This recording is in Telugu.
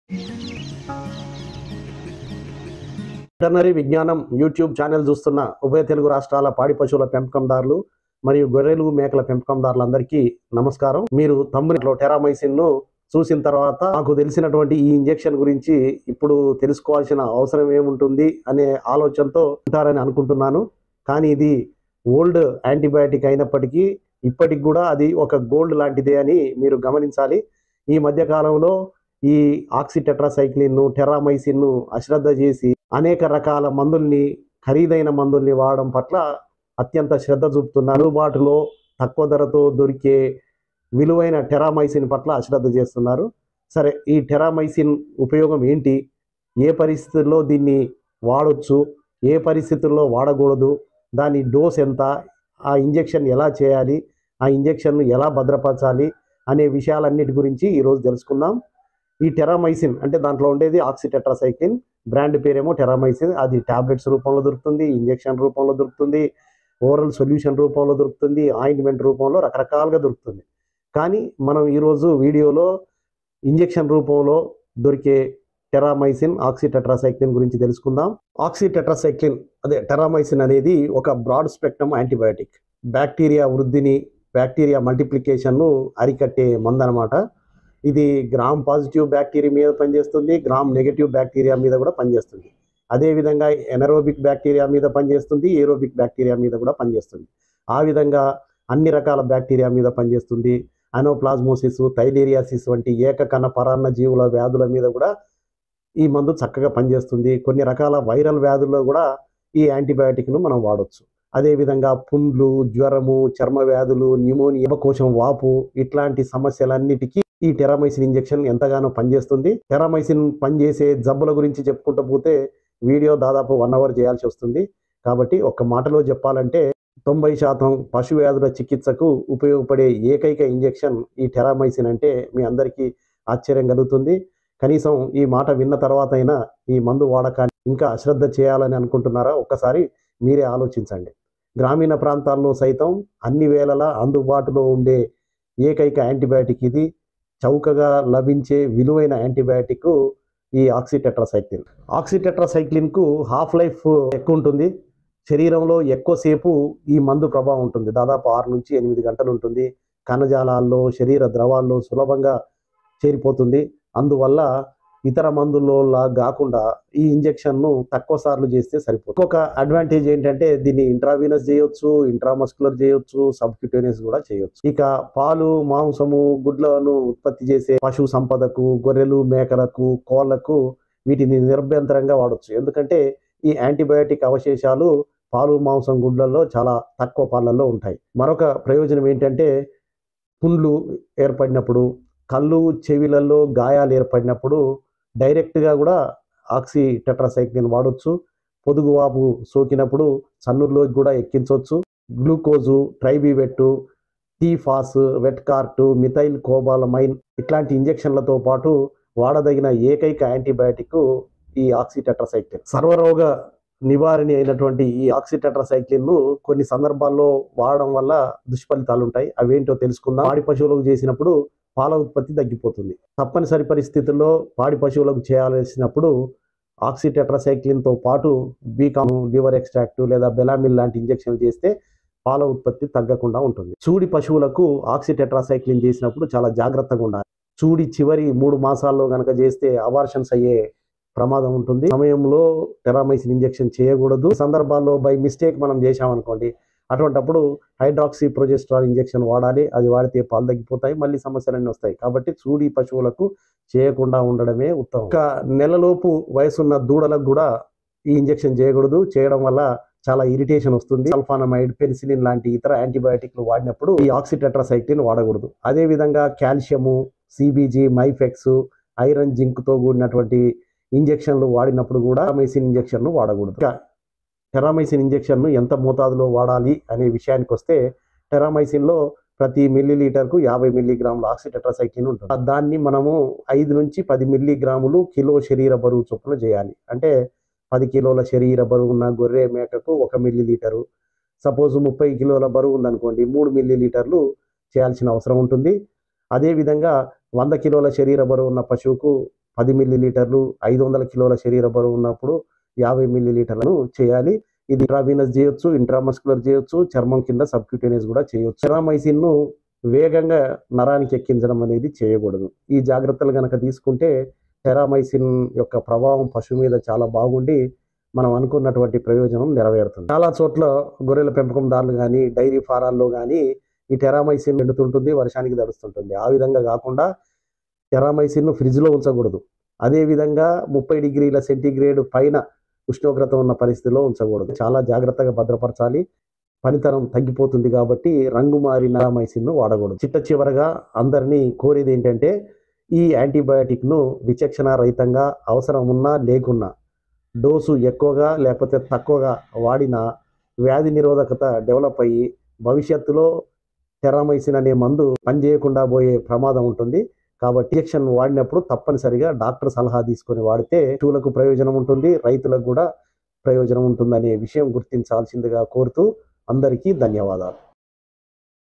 వెటర్నరీ విజ్ఞానం యూట్యూబ్ ఛానల్ చూస్తున్న ఉభయ తెలుగు రాష్ట్రాల పాడి పశువుల పెంపకందారులు మరియు గొర్రెలు మేకల పెంపకందారులందరికీ నమస్కారం. మీరు తమ్మునిలో టెరామైసిన్ ను చూసిన తర్వాత నాకు తెలిసినటువంటి ఈ ఇంజెక్షన్ గురించి ఇప్పుడు తెలుసుకోవాల్సిన అవసరం ఏముంటుంది అనే ఆలోచనతో ఉంటారని అనుకుంటున్నాను. కానీ ఇది ఓల్డ్ యాంటీబయాటిక్ అయినప్పటికీ ఇప్పటికి కూడా అది ఒక గోల్డ్ లాంటిదే అని మీరు గమనించాలి. ఈ మధ్య కాలంలో ఈ ఆక్సిటెట్రాసైక్లిన్ టెరామైసిన్ ను అశ్రద్ధ చేసి అనేక రకాల మందుల్ని, ఖరీదైన మందుల్ని వాడడం పట్ల అత్యంత శ్రద్ధ చూపుతున్నారు. అందుబాటులో తక్కువ ధరతో దొరికే విలువైన టెరామైసిన్ పట్ల అశ్రద్ధ చేస్తున్నారు. సరే, ఈ టెరామైసిన్ ఉపయోగం ఏంటి, ఏ పరిస్థితుల్లో దీన్ని వాడొచ్చు, ఏ పరిస్థితుల్లో వాడకూడదు, దాని డోస్ ఎంత, ఆ ఇంజెక్షన్ ఎలా చేయాలి, ఆ ఇంజెక్షన్ను ఎలా భద్రపరచాలి అనే విషయాలన్నిటి గురించి ఈరోజు తెలుసుకుందాం. ఈ టెరామైసిన్ అంటే దాంట్లో ఉండేది ఆక్సిటెట్రాసైక్లిన్, బ్రాండ్ పేరేమో టెరామైసిన్. అది టాబ్లెట్స్ రూపంలో దొరుకుతుంది, ఇంజెక్షన్ రూపంలో దొరుకుతుంది, ఓరల్ సొల్యూషన్ రూపంలో దొరుకుతుంది, ఆయింట్మెంట్ రూపంలో రకరకాలుగా దొరుకుతుంది. కానీ మనం ఈరోజు వీడియోలో ఇంజెక్షన్ రూపంలో దొరికే టెరామైసిన్ ఆక్సిటెట్రాసైక్లిన్ గురించి తెలుసుకుందాం. ఆక్సిటెట్రాసైక్లిన్ అదే టెరామైసిన్ అనేది ఒక బ్రాడ్ స్పెక్ట్రమ్ యాంటీబయాటిక్. బ్యాక్టీరియా వృద్ధిని, బ్యాక్టీరియా మల్టిప్లికేషన్ను అరికట్టే మందు అనమాట. ఇది గ్రామ్ పాజిటివ్ బ్యాక్టీరియా మీద పనిచేస్తుంది, గ్రామ్ నెగటివ్ బ్యాక్టీరియా మీద కూడా పనిచేస్తుంది. అదేవిధంగా ఎనరోబిక్ బ్యాక్టీరియా మీద పనిచేస్తుంది, ఏరోబిక్ బ్యాక్టీరియా మీద కూడా పనిచేస్తుంది. ఆ విధంగా అన్ని రకాల బ్యాక్టీరియా మీద పనిచేస్తుంది. అనోప్లాస్మోసిస్, థైలేరియాసిస్ వంటి ఏకకణ పరాన్న జీవుల వ్యాధుల మీద కూడా ఈ మందు చక్కగా పనిచేస్తుంది. కొన్ని రకాల వైరల్ వ్యాధుల్లో కూడా ఈ యాంటీబయాటిక్ను మనం వాడవచ్చు. అదేవిధంగా పుండ్లు, జ్వరము, చర్మ వ్యాధులు, న్యూమోనియా, కోశం వాపు ఇట్లాంటి సమస్యలన్నిటికీ ఈ టెరామైసిన్ ఇంజెక్షన్ ఎంతగానో పనిచేస్తుంది. టెరామైసిన్ పనిచేసే జబ్బుల గురించి చెప్పుకుంటూ పోతే వీడియో దాదాపు 1 అవర్ చేయాల్సి వస్తుంది. కాబట్టి ఒక్క మాటలో చెప్పాలంటే 90% పశు వ్యాధుల చికిత్సకు ఉపయోగపడే ఏకైక ఇంజెక్షన్ ఈ టెరామైసిన్ అంటే మీ అందరికీ ఆశ్చర్యం కలుగుతుంది. కనీసం ఈ మాట విన్న తర్వాత అయినా ఈ మందు వాడకాన్ని ఇంకా అశ్రద్ధ చేయాలని అనుకుంటున్నారా? ఒక్కసారి మీరే ఆలోచించండి. గ్రామీణ ప్రాంతాల్లో సైతం అన్ని వేళలా అందుబాటులో ఉండే ఏకైక యాంటీబయాటిక్ ఇది. చౌకగా లభించే విలువైన యాంటీబయాటిక్ ఈ ఆక్సిటెట్రాసైక్లిన్. ఆక్సిటెట్రాసైక్లిన్కు హాఫ్ లైఫ్ ఎక్కువ ఉంటుంది. శరీరంలో ఎక్కువసేపు ఈ మందు ప్రభావం ఉంటుంది. దాదాపు 6 నుంచి 8 గంటలు ఉంటుంది. కణజాలాల్లో, శరీర ద్రవాల్లో సులభంగా చేరిపోతుంది. అందువల్ల ఇతర మందుల్లో కాకుండా ఈ ఇంజెక్షన్ను తక్కువ సార్లు చేస్తే సరిపోతుంది. ఇంకొక అడ్వాంటేజ్ ఏంటంటే దీన్ని ఇంట్రావీనస్ చేయొచ్చు, ఇంట్రామస్కులర్ చేయొచ్చు, సబ్క్యూటేనియస్ కూడా చేయొచ్చు. ఇక పాలు, మాంసము, గుడ్లను ఉత్పత్తి చేసే పశు సంపదకు, గొర్రెలు, మేకలకు, కోళ్లకు వీటిని నిరభ్యంతరంగా వాడచ్చు. ఎందుకంటే ఈ యాంటీబయాటిక్ అవశేషాలు పాలు, మాంసం, గుడ్లలో చాలా తక్కువ పాలల్లో ఉంటాయి. మరొక ప్రయోజనం ఏంటంటే పుండ్లు ఏర్పడినప్పుడు, కళ్ళు, చెవిలలో గాయాలు ఏర్పడినప్పుడు డైరెక్ట్గా కూడా ఆక్సిటెట్రాసైక్లిన్ వాడొచ్చు. పొదుగువాపు సోకినప్పుడు సన్నుర్లోకి కూడా ఎక్కించవచ్చు. గ్లూకోజు, ట్రైబివెట్టు, టీఫాస్, వెట్కార్టు, మిథైల్ కోబాలమైన్ ఇట్లాంటి ఇంజెక్షన్లతో పాటు వాడదగిన ఏకైక యాంటీబయాటిక్ ఈ ఆక్సిటెట్రాసైక్లిన్. సర్వరోగ నివారణ అయినటువంటి ఈ ఆక్సిటెట్రాసైక్లిన్ను కొన్ని సందర్భాల్లో వాడడం వల్ల దుష్ఫలితాలు ఉంటాయి. అవేంటో తెలుసుకుందాం. పాడి పశువులకు చేసినప్పుడు పాల ఉత్పత్తి తగ్గిపోతుంది. తప్పనిసరి పరిస్థితుల్లో పాడి పశువులకు చేయాల్సినప్పుడు ఆక్సిటెట్రాసైక్లిన్తో పాటు బీకామ్, లివర్ ఎక్స్ట్రాక్ట్ లేదా బెలామిల్ లాంటి ఇంజెక్షన్లు చేస్తే పాల ఉత్పత్తి తగ్గకుండా ఉంటుంది. చూడి పశువులకు ఆక్సిటెట్రాసైక్లిన్ చేసినప్పుడు చాలా జాగ్రత్తగా ఉండాలి. చూడి చివరి 3 మాసాల్లో కనుక చేస్తే అబార్షన్స్ అయ్యే ప్రమాదం ఉంటుంది. సమయంలో టెరామైసిన్ ఇంజెక్షన్ చేయకూడదు. సందర్భాల్లో బై మిస్టేక్ మనం చేశామనుకోండి, అటువంటప్పుడు హైడ్రాక్సీ ప్రొజెస్ట్రాన్ ఇంజెక్షన్ వాడాలి. అది వాడితే పాలు తగ్గిపోతాయి, మళ్ళీ సమస్యలన్నీ వస్తాయి. కాబట్టి చూడి పశువులకు చేయకుండా ఉండడమే ఉత్తమం. ఒక నెలలోపు వయసున్న దూడలకు కూడా ఈ ఇంజెక్షన్ చేయకూడదు. చేయడం వల్ల చాలా ఇరిటేషన్ వస్తుంది. సల్ఫానమైడ్, పెనిసిలిన్ లాంటి ఇతర యాంటీబయాటిక్లు వాడినప్పుడు ఈ ఆక్సిటెట్రాసైక్లిన్ వాడకూడదు. అదేవిధంగా కాల్షియము, సిబిజీ, మైఫెక్స్, ఐరన్, జింక్తో కూడినటువంటి ఇంజెక్షన్లు వాడినప్పుడు కూడా టెరామైసిన్ ఇంజెక్షన్ను వాడకూడదు. టెరామైసిన్ ఇంజెక్షన్ను ఎంత మోతాదులో వాడాలి అనే విషయానికి వస్తే టెరామైసిన్లో ప్రతి మిల్లీలీటర్కు 50 మిల్లీగ్రాముల ఆక్సిటెట్రాసైక్లిన్ ఉంటుంది. దాన్ని మనము 5 నుంచి 10 మిల్లీగ్రాములు కిలో శరీర బరువు చొప్పున చేయాలి. అంటే 10 కిలోల శరీర బరువు ఉన్న గొర్రె మేకకు 1 మిల్లీలీటరు, సపోజ్ 30 కిలోల బరువు ఉందనుకోండి 3 మిల్లీలీటర్లు చేయాల్సిన అవసరం ఉంటుంది. అదేవిధంగా 100 కిలోల శరీర బరువు ఉన్న పశువుకు 10 మిల్లీలీటర్లు, 500 కిలోల శరీర బరువు ఉన్నప్పుడు 50 మిల్లీలీటర్లను చేయాలి. ఇది ఇంట్రావీనస్ చేయొచ్చు, ఇంట్రామస్కులర్ చేయొచ్చు, చర్మం కింద సబ్క్యూటేనియస్ కూడా చేయొచ్చు. టెరామైసిన్ను వేగంగా నరానికి ఎక్కించడం అనేది చేయకూడదు. ఈ జాగ్రత్తలు గనక తీసుకుంటే టెరామైసిన్ యొక్క ప్రభావం పశువు మీద చాలా బాగుండి మనం అనుకున్నటువంటి ప్రయోజనం నెరవేరుతుంది. చాలా చోట్ల గొర్రెల పెంపకందారులు కానీ, డైరీ ఫారాల్లో కానీ ఈ టెరామైసిన్ ఎండుతుంటుంది, వర్షానికి తడుస్తుంటుంది. ఆ విధంగా కాకుండా టెరామైసిన్ను ఫ్రిడ్జ్లో ఉంచకూడదు. అదేవిధంగా 30 డిగ్రీల సెంటీగ్రేడ్ పైన ఉష్ణోగ్రత ఉన్న పరిస్థితిలో ఉంచకూడదు. చాలా జాగ్రత్తగా భద్రపరచాలి. పనితనం తగ్గిపోతుంది కాబట్టి రంగు మారిన టెరామైసిన్ను వాడకూడదు. చివరగా అందరినీ కోరేది ఏంటంటే ఈ యాంటీబయాటిక్ను విచక్షణ రహితంగా అవసరం ఉన్నా లేకున్నా డోసు ఎక్కువగా లేకపోతే తక్కువగా వాడినా వ్యాధి నిరోధకత డెవలప్ అయ్యి భవిష్యత్తులో టెరామైసిన్ అనే మందు పనిచేయకుండా పోయే ప్రమాదం ఉంటుంది. కాబట్టి ఇంజెక్షన్ వాడినప్పుడు తప్పనిసరిగా డాక్టర్ సలహా తీసుకొని వాడితే పశువులకు ప్రయోజనం ఉంటుంది, రైతులకు కూడా ప్రయోజనం ఉంటుందనే విషయం గుర్తించాల్సిందిగా కోరుతూ అందరికీ ధన్యవాదాలు.